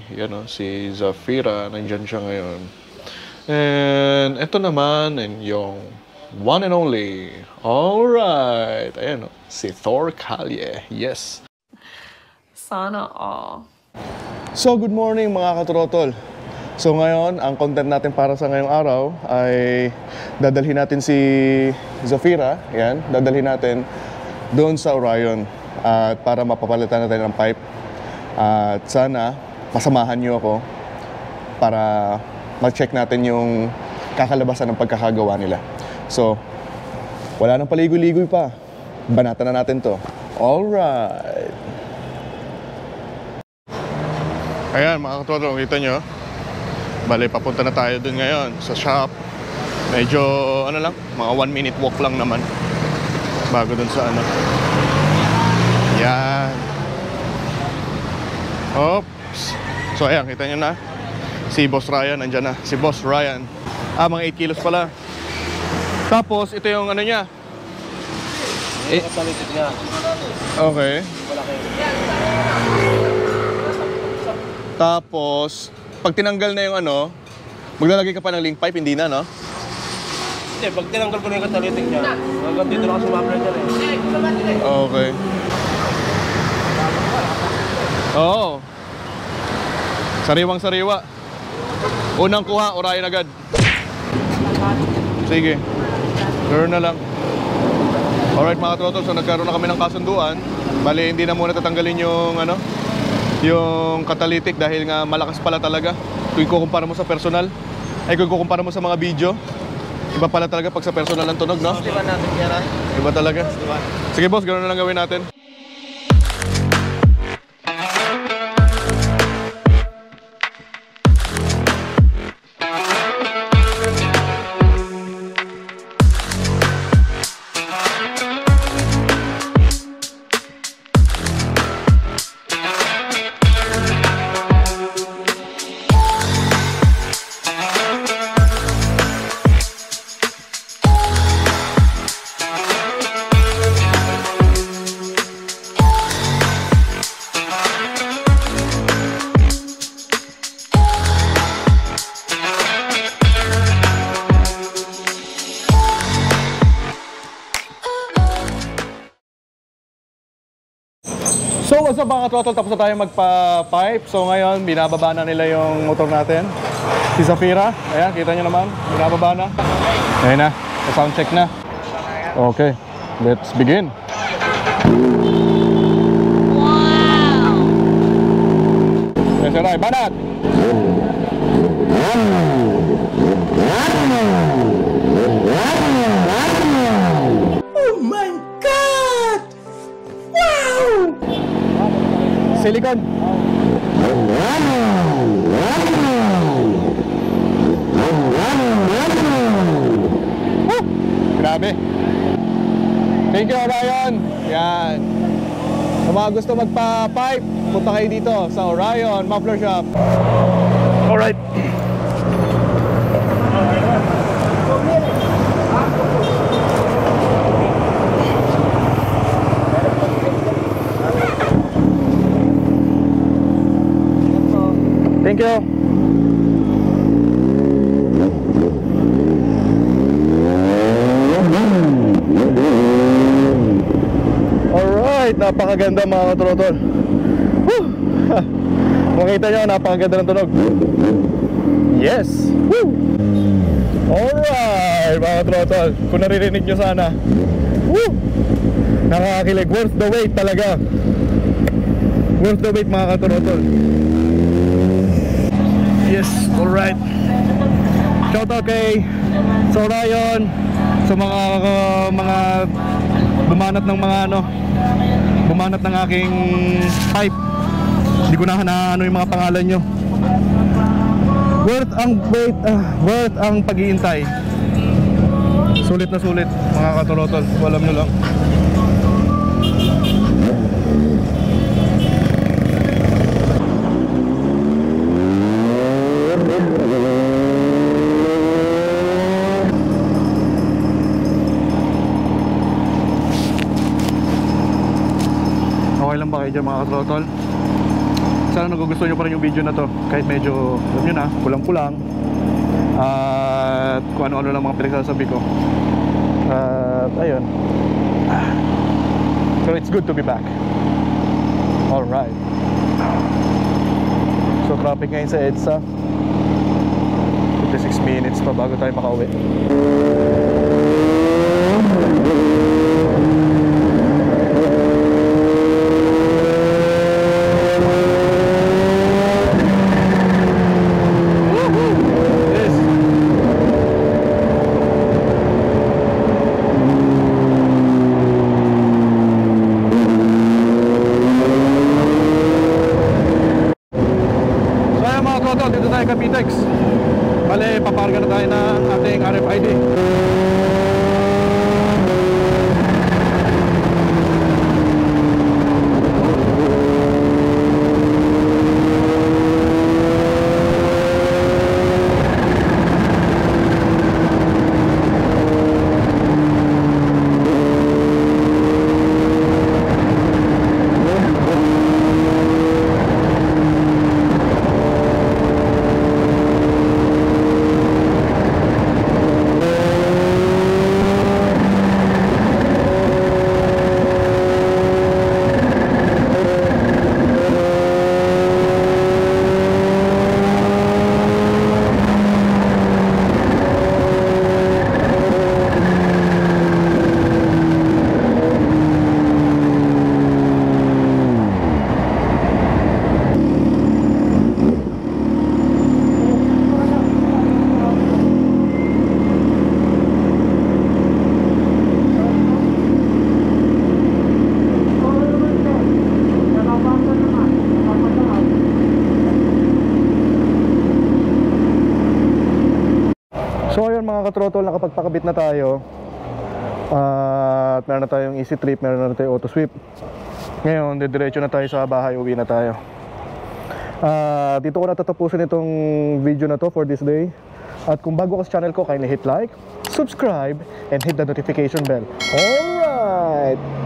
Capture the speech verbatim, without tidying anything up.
Yan o, si Zafira, nandyan siya ngayon. And ito naman, and yung one and only, alright, ayan o, si Thor Calye, yes. Sana all. So, good morning mga katrotol. So ngayon, ang content natin para sa ngayong araw ay dadalhin natin si Zafira, yan, dadalhin natin doon sa Orion at para mapapalitan natin ng pipe. At sana masamahan niyo ako para ma-check natin yung kakalabasan ng pagkakagawa nila. So, wala nang paligoy-ligoy pa. Banatan na natin to. Alright. Ayan mga katrotol, kita nyo. Bale, papunta na tayo dun ngayon sa shop. Medyo, ano lang, mga one minute walk lang naman bago dun sa ano. Yan. Oops. So ayan, kita nyo na. Si Boss Ryan, nandyan na. Si Boss Ryan. Ah, mga eight kilos pala. Tapos, ito yung ano niya. Eh, katalitik niya. Okay. Malaki. Tapos, pag tinanggal na yung ano, maglalagay ka pa ng link pipe, hindi na, no? Hindi, pag tinanggal ko na yung katalitik niya, hanggang dito na kasi maplan niya eh. Okay. Oo. Sariwang sariwa. Unang kuha, Orion agad. Sige. Ganoon na lang. Alright mga trotol, so nagkaroon na kami ng kasunduan. Bali, hindi na muna tatanggalin yung ano, yung catalytic dahil nga malakas pala talaga. Kung ikukumpara mo sa personal, ay kung ikukumpara mo sa mga video, iba pala talaga pag sa personal ang tunog, no? Diba natin yan ay? Iba talaga. Sige boss, ganoon na lang gawin natin. So what's up mga trotol, tapos na tayo magpa-pipe. So ngayon, binababa na nila yung motor natin. Si Zafira, ayan, kita nyo naman, binababa na. Ayan na, sound check na. Okay, let's begin. Wow! Yes, right, banat! Oh my God! Wow! Silicon. Woo! Grabe. Thank you, Orion. Yan. Sa mga gusto magpa-pipe, punta kayo dito sa Orion Muffler Shop. Alright. Thank you. Alright, napakaganda mga katrotol. Makita nyo, napakaganda ng tunog. Yes. Woo! Alright mga katrotol, kung naririnig nyo sana. Woo! Nakakakilig, worth the wait talaga. Worth the wait mga katrotol. Yes, alright. Shout out kay sa Orion, sa mga uh, mga bumanat ng mga ano, bumanat ng aking pipe. Hindi ko na ano yung mga pangalan nyo. Worth ang wait, uh, worth ang pag-iintay. Sulit na sulit mga katrotol, alam nyo lang. Okay lang ba kayo dyan mga katrotol? Sana sana nagugustuhan nyo pa rin yung video na to. Kahit medyo, alam nyo na, kulang-kulang. At kung ano-ano lang mga pinagsasabi ko. At ayun. So it's good to be back. Alright. So traffic ngayon sa EDSA. fifty-six minutes pa bago tayo makauwi. Dito tayo Kapitex. Bale, paparga na tayo ng ating R F I D. So ayun mga katrotol, nakapagpakabit na tayo. Uh, at meron na tayong easy trip, meron na tayong auto sweep. Ngayon, didiretso na tayo sa bahay, uwi na tayo. Uh, dito ko natatapusin itong video na to for this day. At kung bago ka sa channel ko, kindly hit like, subscribe, and hit the notification bell. Alright!